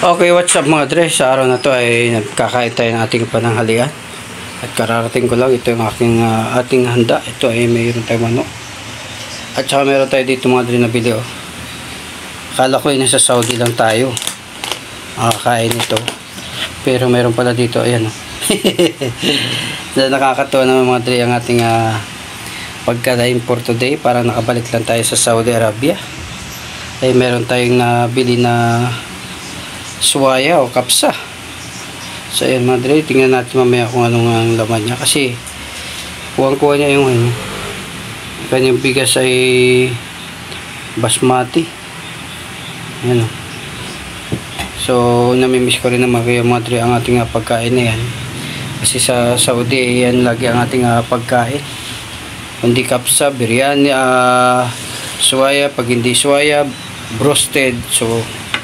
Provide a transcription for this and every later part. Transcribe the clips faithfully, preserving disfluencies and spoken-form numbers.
Okay, what's up mga dre? Sa araw na to ay nagkakain tayo ng ating pananghalian. At kararating ko lang, ito yung aking uh, ating handa. Ito ay mayroon tayong manok. At saka mayroon tayo dito mga dre na bili, oh. Akala ko ay nasa Saudi lang tayo makakain ito. Pero mayroon pala dito, ayan, oh. Nakakatawa naman mga dre ang ating uh, pagkadaing for today. Para nakabalik lang tayo sa Saudi Arabia. Ay mayroon tayong nabili na suwaya o kapsa. So ayan mga dre, tingnan natin mamaya kung anong ang laman niya. Kasi kuwang-kuha niya yung ano, kanyang bigas ay basmati. Ayan o. So namimiss ko rin naman kayo mga dre ang ating uh, pagkain na yan. Kasi sa Saudi yan lagi ang ating uh, pagkain. Hindi kapsa, biryani, uh, suwaya, pag hindi suwaya, roasted. So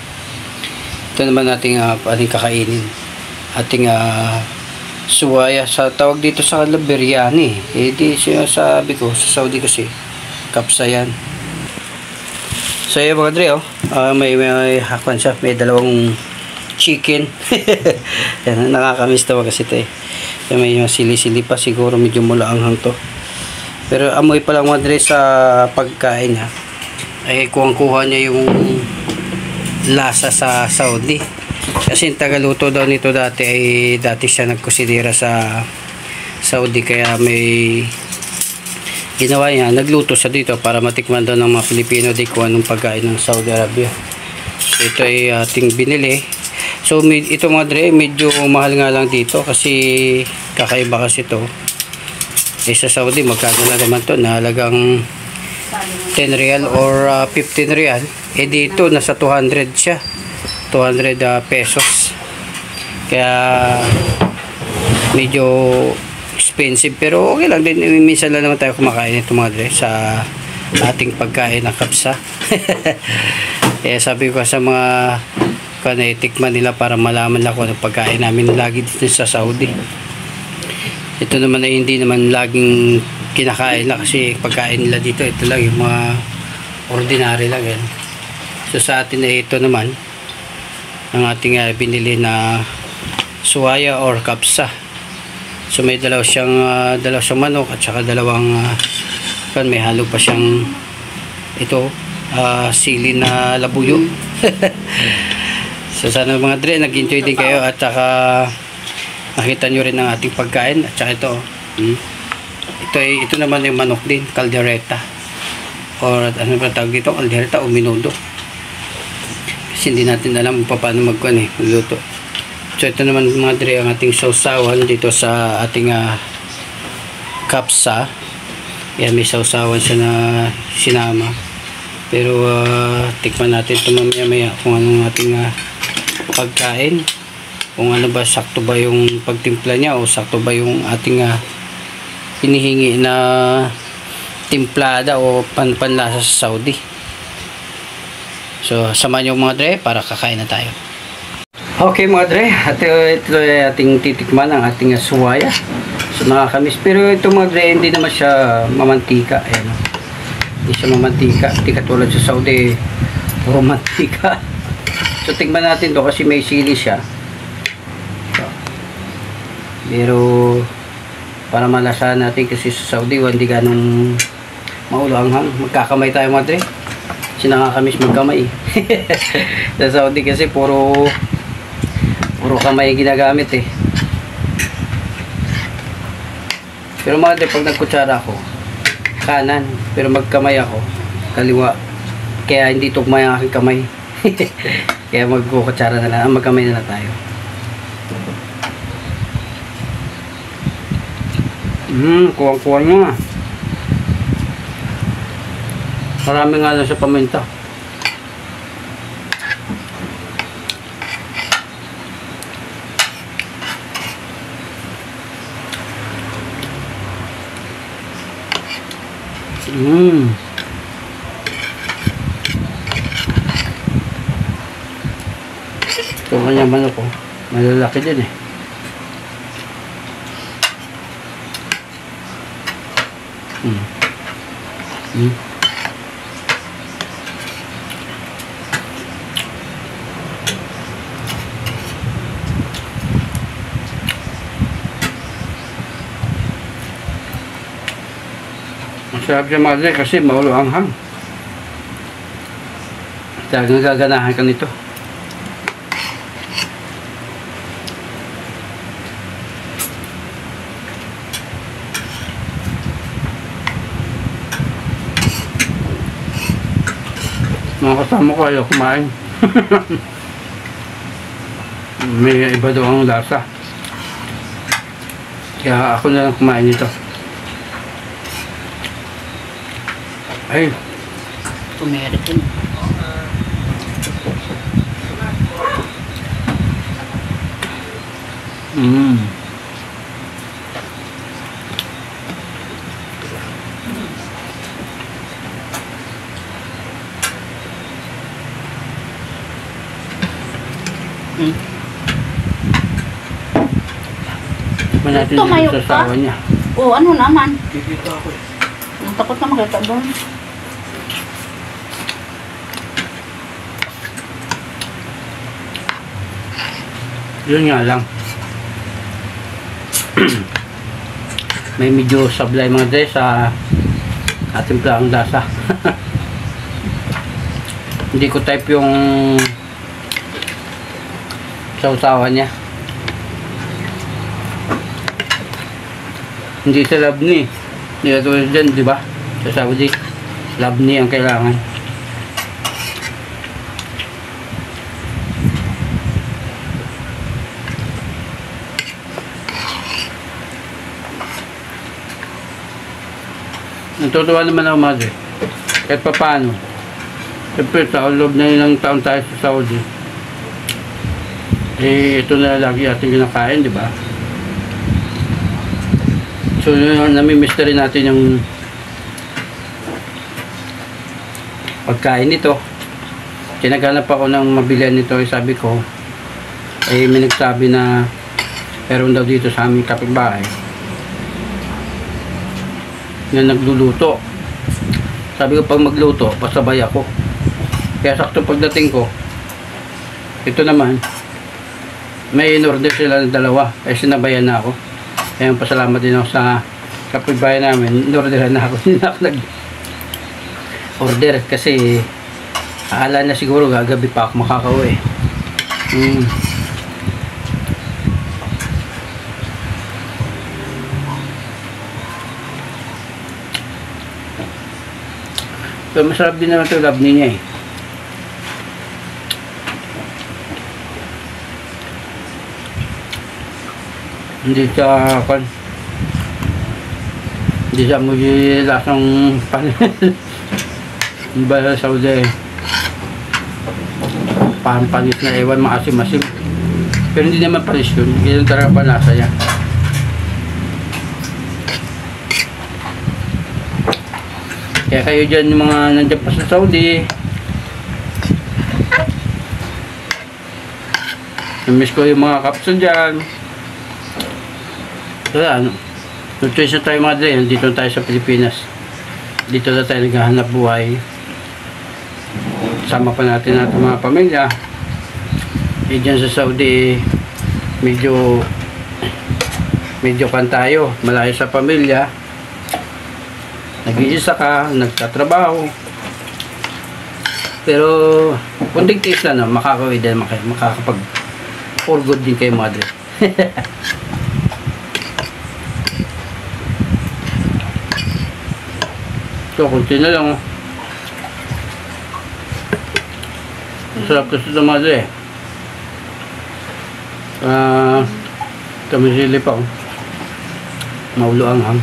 ito naman ating uh, ating kakainin, ating uh, suwaya. Sa tawag dito sa kanila biryani, eh di sabi ko sa Saudi kasi kapsa yan. So yun mga dre, oh. uh, may may hakwan siya, may dalawang chicken. Yan, nakakamiss tawa kasi ito eh. May sili-sili pa, siguro medyo mulaanghang to, pero amoy pa lang mga dre sa pagkain niya ay kuwang-kuha niya yung lasa sa Saudi. Kasi yung tagaluto daw nito dati ay dati siya nagkusinira sa Saudi, kaya may ginawa niya, nagluto siya dito para matikman daw ng mga Pilipino di kung anong pagkain ng Saudi Arabia. So ito ay ating binili. So ito mga dre, medyo mahal nga lang dito kasi kakaiba kasi ito eh, sa Saudi magkano na naman to, na halagang ten real or uh, fifteen real. Eh dito nasa two hundred siya, two hundred uh, pesos. Kaya medyo expensive, pero okay lang din. Minsan lang naman tayo kumakain ito mga dre sa ating pagkain ng kapsa. Kaya sabi ko sa mga kanitikman nila para malaman lang kung anong pagkain namin lagi dito sa Saudi. Ito naman ay hindi naman laging kinakain lang, kasi pagkain nila dito ito lang yung mga ordinary lang yan. So sa atin ay ito naman ang ating uh, binili na suwaya or kapsa. So may dalaw siyang uh, dalaw siyang manok at saka dalawang uh, kan may halo pa siyang ito uh, sili na labuyo. So sana mga dre nag-enjoy din kayo at saka nakita nyo rin ang ating pagkain. At saka ito hmm, ito ay ito naman yung manok din, caldereta, or ano ba tawag dito, caldereta o minudo, kasi hindi natin alam kung paano magkuhan eh, magluto. So ito naman mga dre ang ating sausawan dito sa ating uh, kapsa. Yan, may sausawan siya na sinama, pero uh, tikman natin ito mamaya maya kung anong ating uh, pagkain, kung ano ba, sakto ba yung pagtimpla niya o sakto ba yung ating uh, hinihingi na timplada o panpanlasa sa Saudi. So samahan nyo mga dre para kakain na tayo. Okay mga dre, at ito ay ating titikman ang ating suwaya. So nakakamiss, pero ito mga dre hindi naman siya mamantika. Ayan, hindi siya mamantika, hindi katulad sa Saudi puro mantika. So tingnan natin to kasi may sili siya. So, pero para malasahan natin, kasi sa Saudi hindi ganong maulanghang. Magkakamay tayo mga dre, kasi nakakamiss magkamay. Sa Saudi kasi puro puro kamay ginagamit eh. Pero mga dre, pag nagkutsara ako kanan, pero magkamay ako kaliwa, kaya hindi tugmay ang aking kamay. Kaya magkukutsara na lang, magkamay na lang tayo. Hmm, kuwang-kuwa nyo nga. Marami nga lang sa paminta. Hmm. Ito kanyang manok ko, malalaki din eh. Hmm. Hmm. Masarap siya madre kasi maulo anghang. Talagang gaganahan ka nito. Mga kasama ko ayaw kumain. May iba daw ang lasa. Kaya ako na lang kumain nito. Ay. Tumerik yun. Mmm. Hmm. Tikman natin Tumayo yung sasawa niya. Oo, ano naman? Kikita ako eh. Takot na makita doon. Yun nga lang. May medyo sablay mga dre sa ating plaang lasa. Hindi ko type yung sausawan niya. Hindi sa labni. Hindi ka tulad dyan, di ba? Sa Saudi, labni ang kailangan. Natutuwa naman ako madre. Kahit pa paano. Siyempre sa loob na ilang taon tayo sa Saudi. Eh, ito na lagi ating kinakain, di ba? So, nami-miss na rin natin yung pagkain nito. Kinaganap ako ng mabilihan nito. Eh, sabi ko, eh, may nagsabi na meron daw dito sa aming kapitbahay na nagluluto. Sabi ko, pag magluto, pasabay ako. Kaya sakto pagdating ko, ito naman, may in-order sila ng dalawa. Eh, sinabayan na ako. Kaya pasalamat din ako sa kapitbahay namin. In-orderan na ako. Hindi na ako nag-order kasi akala na siguro gagabi pa ako makakauwi. Hmm. So, masarap din naman ito labni niya eh. Hindi siya kan hindi siya muy lasang panis. Iba sa Saudi parang panis na ewan, maasim-asim, pero hindi naman panis yun. Yun talaga panasa niya. Kaya kayo dyan yung mga nandiyan pa sa Saudi, namiss ko yung mga kapson dyan. Kaya ano, nutrition tayo mga dre, dito tayo sa Pilipinas. Dito na tayo naghahanap buhay. Sama pa natin natin mga pamilya. E dyan sa Saudi, medyo medyo kan tayo, malayo sa pamilya. Nag-iisa ka, nagtatrabaho. Pero kunting tiis lang, no, makakawin din, makakapag for good din kayo mga dre. So, kunti na lang. Oh. Masarap kasi ito mga dre. Ah, kamisili pa. Oh. Maulo ang hang.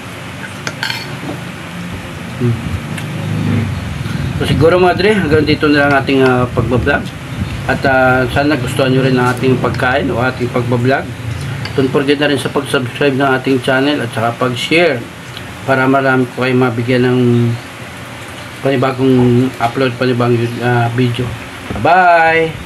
Hmm. So, siguro mga dre, hanggang dito na lang ating uh, pagbablog. At uh, sana gustuhan nyo rin ang ating pagkain o ating pagbablog. Don't forget na rin sa pag-subscribe ng ating channel at saka pag-share para marami ko kayo mabigyan ng panibagong upload, panibagong uh, video. Bye-bye!